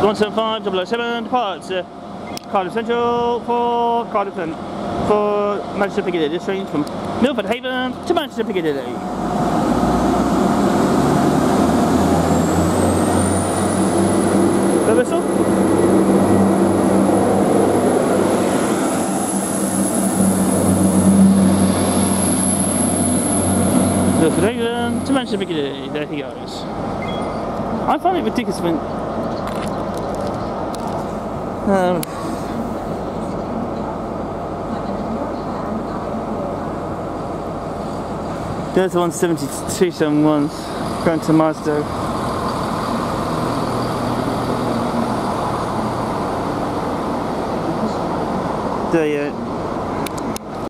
175 007 departs Cardiff Central for Cardiff and for Manchester Piccadilly. This train from Milford Haven to Manchester Piccadilly. The whistle. Milford Haven to Manchester Piccadilly. There he goes. I find it ridiculous when there's the 17271 going to Marsden. There you go.